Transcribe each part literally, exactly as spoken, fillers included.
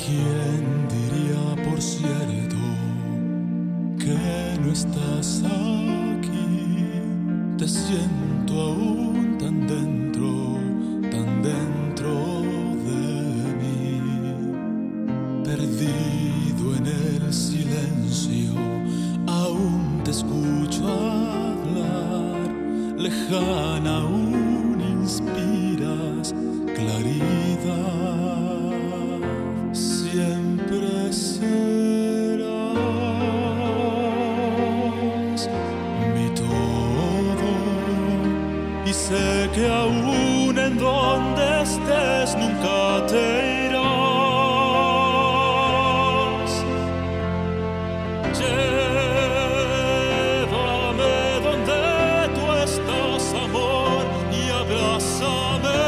¿Quién diría, por cierto, que no estás aquí? Te siento aún tan dentro, tan dentro de mí. Perdido en el silencio, aún te escucho hablar. Lejana aún inspiras claridad. Siempre serás mi todo, y sé que aún en donde estés nunca te irás. Llévame donde tú estás, amor, y abrázame.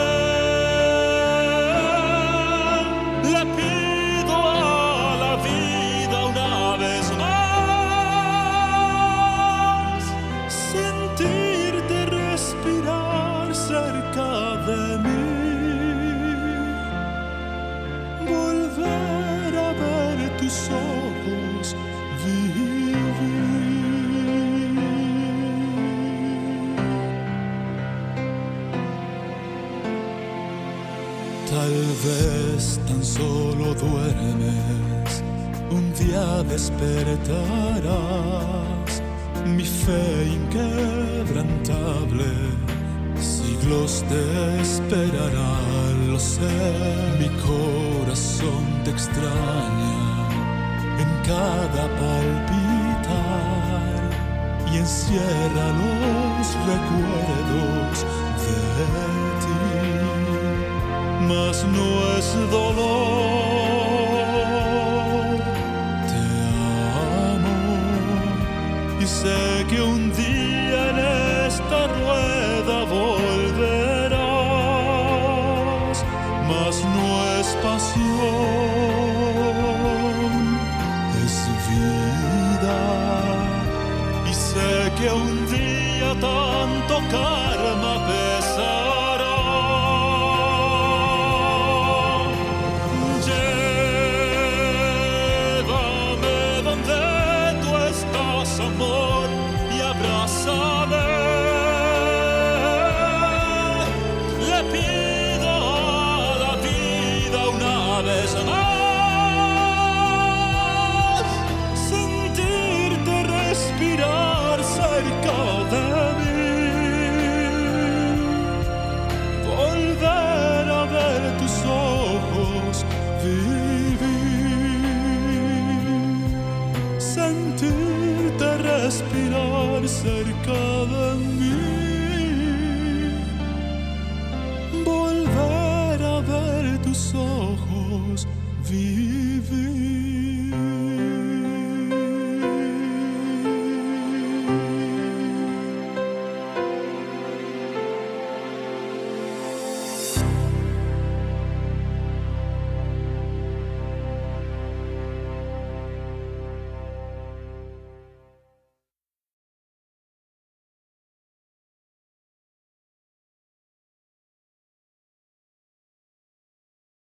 Le pido a la vida una vez más sentirte respirar cerca de mí, volver a ver tus ojos vivir. Tal vez tan solo duermes, un día despertarás. Mi fe inquebrantable siglos te esperará, lo sé. Mi corazón te extraña en cada palpitar y encierra los recuerdos de ti. Mas no es dolor, te amo y sé que un día en esta rueda volverás. Mas no es pasión, es vida, y sé que un día tanto karma pesará. Amor, y abrázame. Le pido a la vida una vez más sentirte respirar cerca de mí, volver a ver tus ojos vivir, sentir respirar cerca de mí, volver a ver tus ojos vivir.